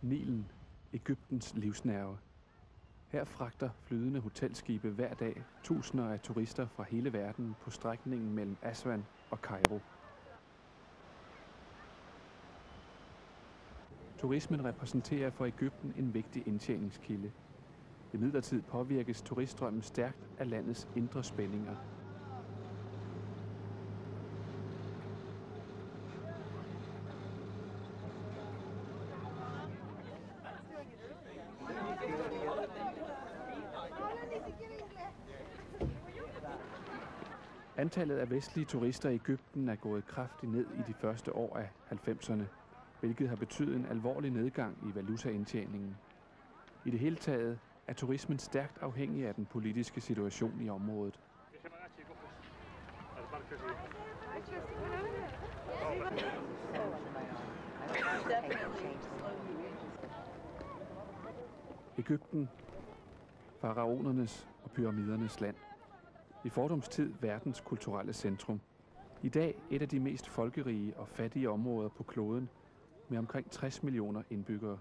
Nilen, Egyptens livsnerve. Her fragter flydende hotelskibe hver dag tusinder af turister fra hele verden på strækningen mellem Aswan og Kairo. Turismen repræsenterer for Egypten en vigtig indtjeningskilde. Imidlertid påvirkes turiststrømmen stærkt af landets indre spændinger. Antallet af vestlige turister i Egypten er gået kraftigt ned i de første år af 90'erne, hvilket har betydet en alvorlig nedgang i valutaindtjeningen. I det hele taget er turismen stærkt afhængig af den politiske situation i området. Egypten, faraonernes og pyramidernes land. I fordums tid verdens kulturelle centrum. I dag et af de mest folkerige og fattige områder på kloden med omkring 60 millioner indbyggere.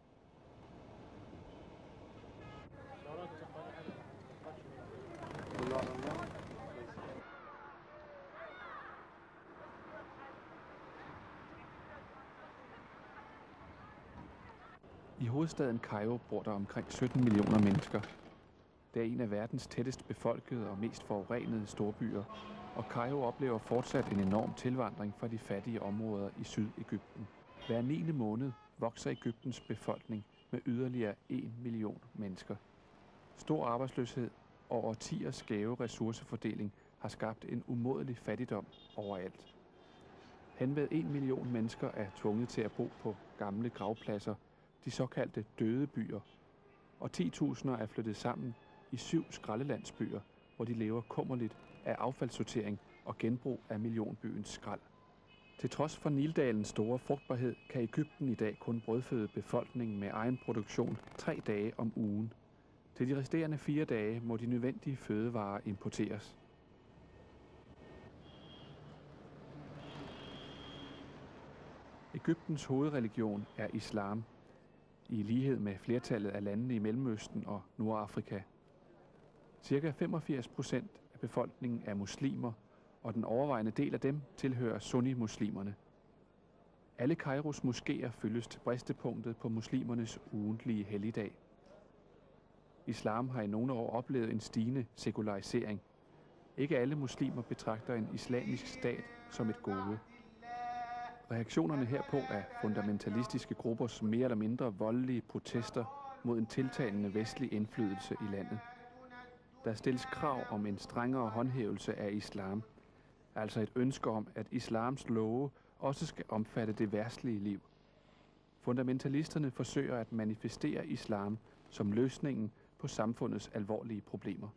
I hovedstaden Kairo bor der omkring 17 millioner mennesker. Det er en af verdens tættest befolkede og mest forurenede storbyer, og Kairo oplever fortsat en enorm tilvandring fra de fattige områder i Syd-Egypten. Hver 9. måned vokser Egyptens befolkning med yderligere 1 million mennesker. Stor arbejdsløshed og årtiers skæve ressourcefordeling har skabt en umådelig fattigdom overalt. Henved 1 million mennesker er tvunget til at bo på gamle gravpladser, de såkaldte døde byer, og 10.000 er flyttet sammen i 7 skraldelandsbyer, hvor de lever kummerligt af affaldssortering og genbrug af millionbyens skrald. Til trods for Nildalens store frugtbarhed kan Egypten i dag kun brødføde befolkningen med egen produktion 3 dage om ugen. Til de resterende 4 dage må de nødvendige fødevarer importeres. Egyptens hovedreligion er islam, i lighed med flertallet af landene i Mellemøsten og Nordafrika. Cirka 85% af befolkningen er muslimer, og den overvejende del af dem tilhører sunni-muslimerne. Alle Kairos moskéer fyldes til bristepunktet på muslimernes ugentlige helligdag. Islam har i nogle år oplevet en stigende sekularisering. Ikke alle muslimer betragter en islamisk stat som et gode. Reaktionerne herpå er fundamentalistiske gruppers mere eller mindre voldelige protester mod en tiltagende vestlig indflydelse i landet. Der stilles krav om en strengere håndhævelse af islam, altså et ønske om, at islams love også skal omfatte det verdslige liv. Fundamentalisterne forsøger at manifestere islam som løsningen på samfundets alvorlige problemer.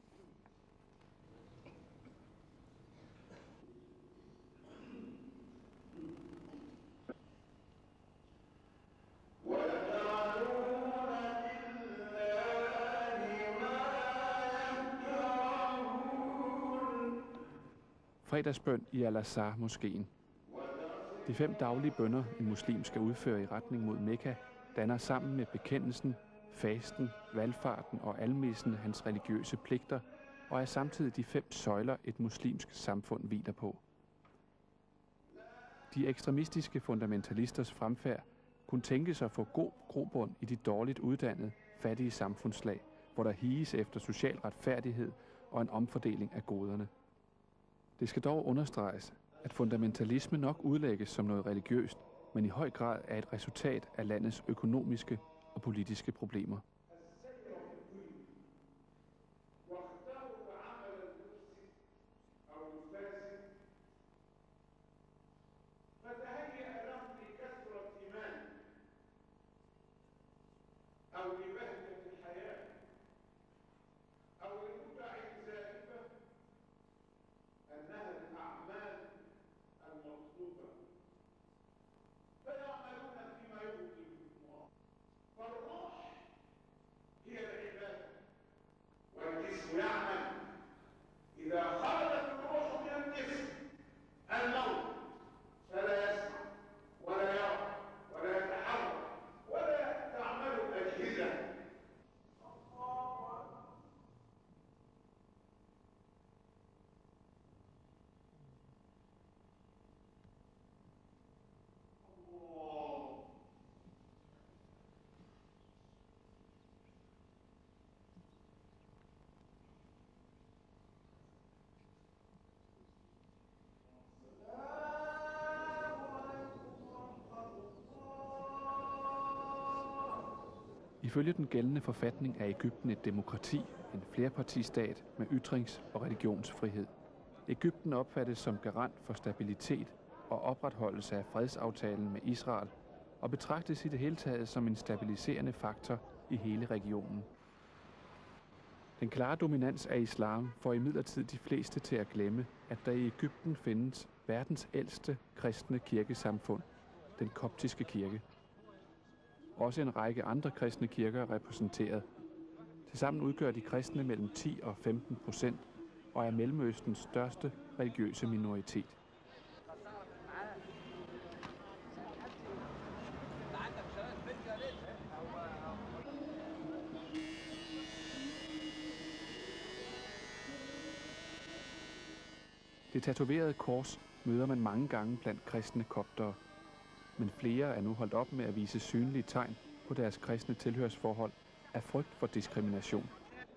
Fredagsbøn i Al-Azhar-moskéen. De 5 daglige bønner, en muslim skal udføre i retning mod Mekka, danner sammen med bekendelsen, fasten, valfarten og almissen hans religiøse pligter, og er samtidig de 5 søjler, et muslimsk samfund hviler på. De ekstremistiske fundamentalisters fremfærd kunne tænkes at få god grobund i de dårligt uddannede, fattige samfundslag, hvor der higes efter social retfærdighed og en omfordeling af goderne. Det skal dog understreges, at fundamentalisme nok udlægges som noget religiøst, men i høj grad er et resultat af landets økonomiske og politiske problemer. Ifølge den gældende forfatning er Egypten et demokrati, en flerpartistat med ytrings- og religionsfrihed. Egypten opfattes som garant for stabilitet og opretholdelse af fredsaftalen med Israel, og betragtes i det hele taget som en stabiliserende faktor i hele regionen. Den klare dominans af islam får imidlertid de fleste til at glemme, at der i Egypten findes verdens ældste kristne kirkesamfund, den koptiske kirke. Også en række andre kristne kirker er repræsenteret. Tilsammen udgør de kristne mellem 10 og 15% og er Mellemøstens største religiøse minoritet. Det tatoverede kors møder man mange gange blandt kristne koptere, men flere er nu holdt op med at vise synlige tegn på deres kristne tilhørsforhold af frygt for diskrimination.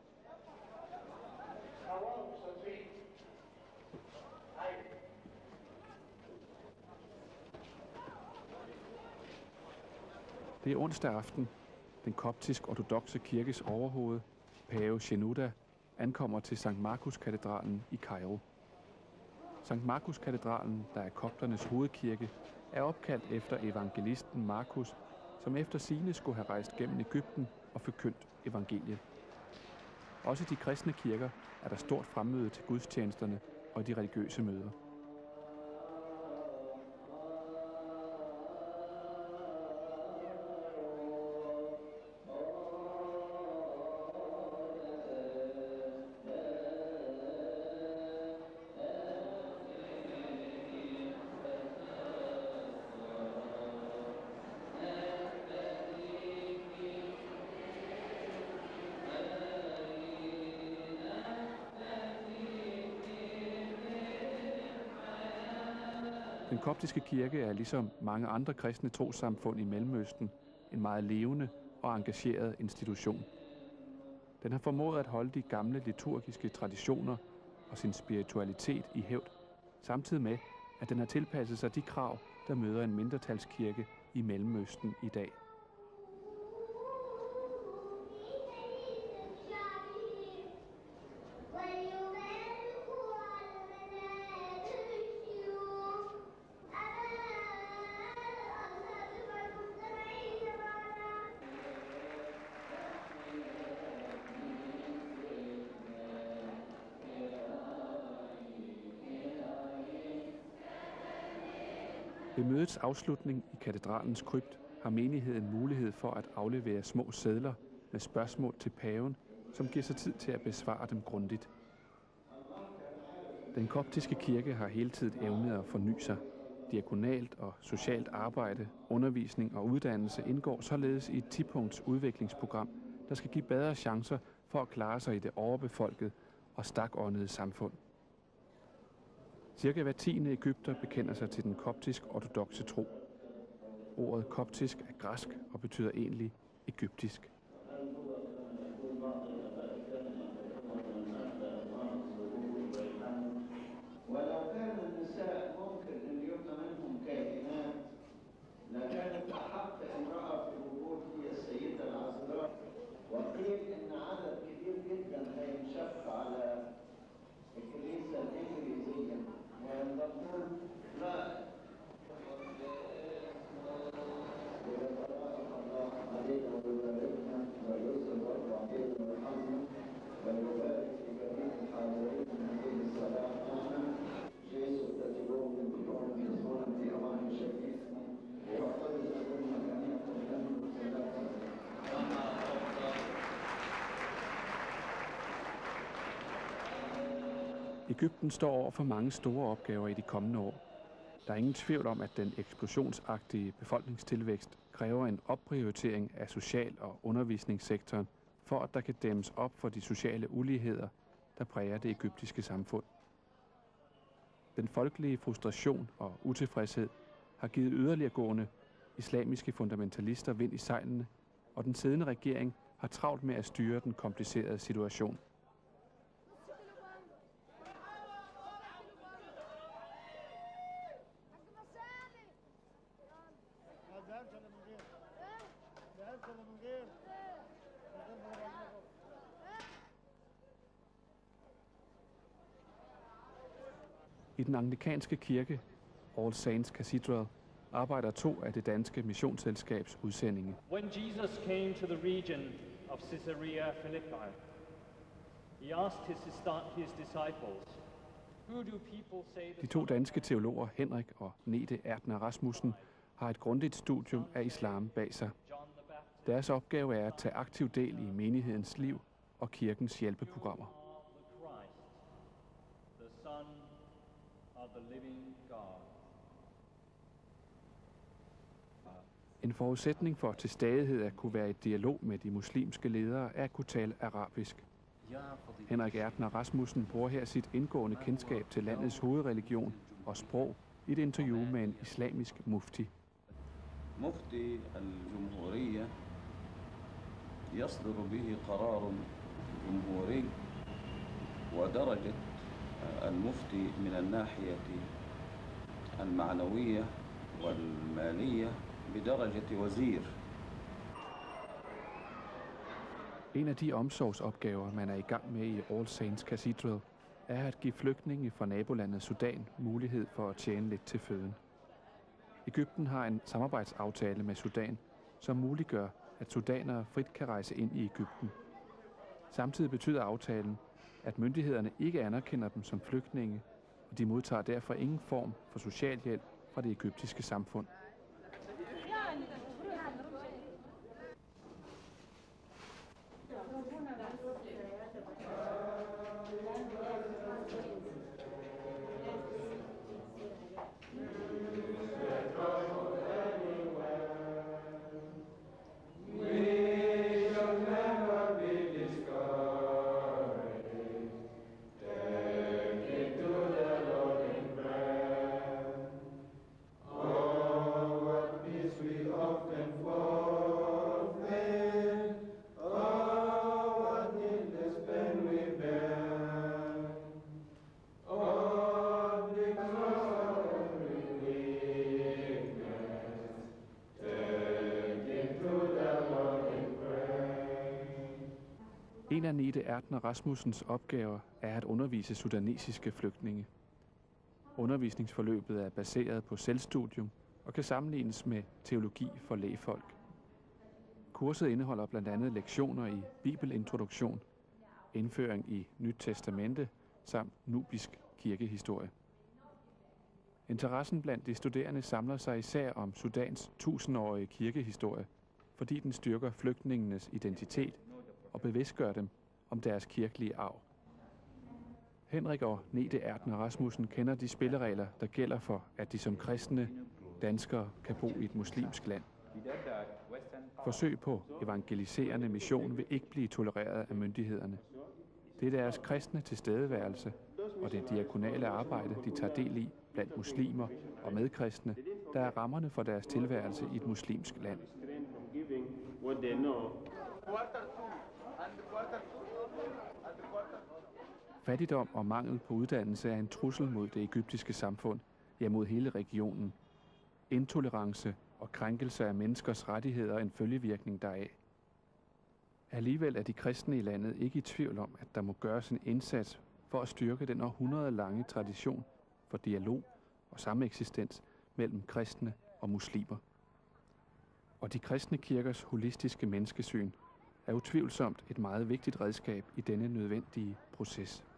Det er onsdag aften. Den koptisk-ortodokse kirkes overhoved, pave Shenouda, ankommer til Sankt Markus-katedralen i Kairo. Sankt Markus-katedralen, der er kopternes hovedkirke, er opkaldt efter evangelisten Markus, som efter sigende skulle have rejst gennem Egypten og forkyndt evangeliet. Også i de kristne kirker er der stort fremmøde til gudstjenesterne og de religiøse møder. Den koptiske kirke er ligesom mange andre kristne trossamfund i Mellemøsten en meget levende og engageret institution. Den har formået at holde de gamle liturgiske traditioner og sin spiritualitet i hævd, samtidig med, at den har tilpasset sig de krav, der møder en mindretalskirke i Mellemøsten i dag. Ved mødets afslutning i katedralens krypt har menigheden mulighed for at aflevere små sedler med spørgsmål til paven, som giver sig tid til at besvare dem grundigt. Den koptiske kirke har hele tiden evnet at forny sig. Diakonalt og socialt arbejde, undervisning og uddannelse indgår således i et 10-punkts udviklingsprogram, der skal give bedre chancer for at klare sig i det overbefolkede og stakåndede samfund. Cirka hver 10. egypter bekender sig til den koptisk-ortodokse tro. Ordet koptisk er græsk og betyder egentlig egyptisk. Egypten står over for mange store opgaver i de kommende år. Der er ingen tvivl om, at den eksplosionsagtige befolkningstilvækst kræver en opprioritering af social- og undervisningssektoren, for at der kan dæmmes op for de sociale uligheder, der præger det egyptiske samfund. Den folkelige frustration og utilfredshed har givet yderliggående islamiske fundamentalister vind i sejlene, og den siddende regering har travlt med at styre den komplicerede situation. I den anglikanske kirke, All Saints Cathedral, arbejder 2 af det danske missionsselskabs udsendinge. When Jesus came to the region of Caesarea Philippi, he asked his disciples, "Who do people say De 2 danske teologer, Henrik og Nete Ertner Rasmussen, har et grundigt studium af islam bag sig. Deres opgave er at tage aktiv del i menighedens liv og kirkens hjælpeprogrammer. the Son of the living God?" En forudsætning for til stadighed at kunne være i dialog med de muslimske ledere er at kunne tale arabisk. Henrik Ertner Rasmussen bruger her sit indgående kendskab til landets hovedreligion og sprog i et interview med en islamisk mufti. مفتي الجمهورية يصدر به قرار جمهوري ودرجة المفتي من الناحية المعنوية والمالية بدرجة وزير. En af de omsorgsopgaver, man er i gang med i All Saints Cathedral, er at give flygtninge fra nabolandet Sudan mulighed for at tjene lidt til føden. Egypten har en samarbejdsaftale med Sudan, som muliggør, at sudanere frit kan rejse ind i Egypten. Samtidig betyder aftalen, at myndighederne ikke anerkender dem som flygtninge, og de modtager derfor ingen form for socialhjælp fra det egyptiske samfund. En af Nete Ertner Rasmussens opgaver er at undervise sudanesiske flygtninge. Undervisningsforløbet er baseret på selvstudium og kan sammenlignes med teologi for lægfolk. Kurset indeholder blandt andet lektioner i bibelintroduktion, indføring i Nyt Testamente samt nubisk kirkehistorie. Interessen blandt de studerende samler sig især om Sudans 1000-årige kirkehistorie, fordi den styrker flygtningenes identitet og bevidstgør dem om deres kirkelige arv. Henrik og Nete Ertner Rasmussen kender de spilleregler, der gælder for, at de som kristne danskere kan bo i et muslimsk land. Forsøg på evangeliserende mission vil ikke blive tolereret af myndighederne. Det er deres kristne tilstedeværelse og det diakonale arbejde, de tager del i blandt muslimer og medkristne, der er rammerne for deres tilværelse i et muslimsk land. Fattigdom og mangel på uddannelse er en trussel mod det egyptiske samfund, ja mod hele regionen. Intolerance og krænkelse af menneskers rettigheder er en følgevirkning deraf. Alligevel er de kristne i landet ikke i tvivl om, at der må gøres en indsats for at styrke den århundredelange tradition for dialog og sameksistens mellem kristne og muslimer. Og de kristne kirkers holistiske menneskesyn er utvivlsomt et meget vigtigt redskab i denne nødvendige proces.